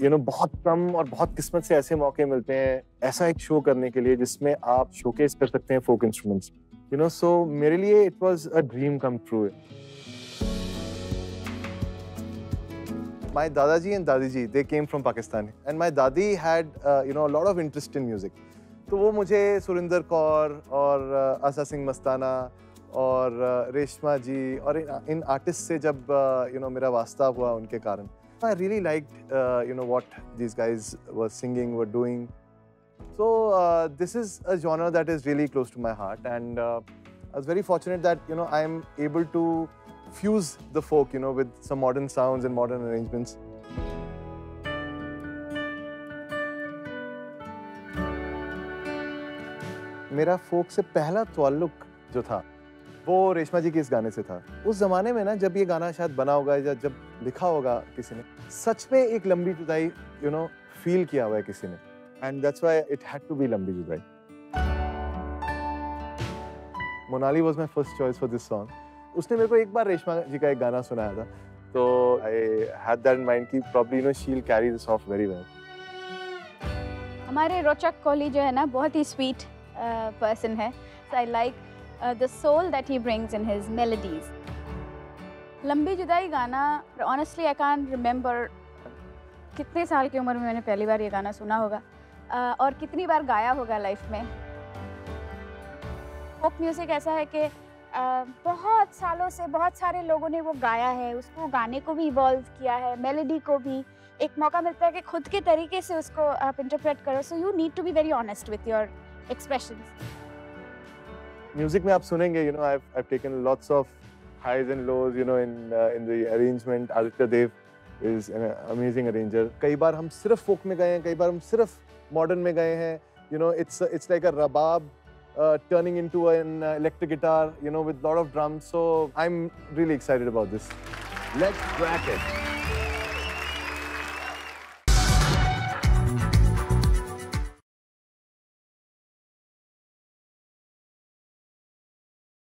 बहुत कम और बहुत किस्मत से ऐसे मौके मिलते हैं ऐसा एक शो करने के लिए जिसमें आप शोकेस कर सकते हैं फोक इंस्ट्रूमेंट्स। सो मेरे लिए it was a dream come true. My Dadaji and Dadiji, they came from Pakistan, and my Dadi had, a lot of interest in music. तो वो मुझे सुरिंदर कौर और आशा सिंह मस्ताना और रेशमा जी और इन आर्टिस्ट से जब मेरा वास्ता हुआ उनके कारण, I really liked what these guys were singing, were doing. So this is a genre that is really close to my heart, and I was very fortunate that I am able to fuse the folk, with some modern sounds and modern arrangements. मेरा फोक से पहला ताल्लुक जो था वो रेशमा जी के इस गाने से था। उस जमाने में ना जब ये गाना शायद बना होगा या जब लिखा होगा किसी ने, सच में एक लंबी जुदाई फील किया हुआ है किसी ने, and that's why it had to be Lambi Judaai. Monali was my first choice for this song. उसने मेरे को एक बार रेशमा जी का एक गाना सुनाया था, तो I had that in mind कि probably she will carry this off very well. हमारे रोचक कोहली जो है ना बहुत ही स्वीट पर्सन है, so I like the soul that he brings in his melodies. लंबी जुदाई गाना honestly I can't remember कितने साल की उम्र में मैंने पहली बार ये गाना सुना होगा और कितनी बार गाया होगा लाइफ में। पॉप म्यूज़िक ऐसा है कि बहुत सालों से बहुत सारे लोगों ने वो गाया है, उसको गाने को भी इवॉल्व किया है, मेलोडी को भी एक मौका मिलता है कि खुद के तरीके से उसको आप इंटरप्रेट करो। So you need to be very honest with your expressions. Music में आप सुनेंगे, I've taken lots of highs and lows, in the arrangement. Aditya Dev is an amazing arranger. कई बार हम सिर्फ folk में गए हैं, कई बार हम सिर्फ modern में गए हैं। It's like a rabab turning into an electric guitar, with a lot of drums. So I'm really excited about this. Let's crack it.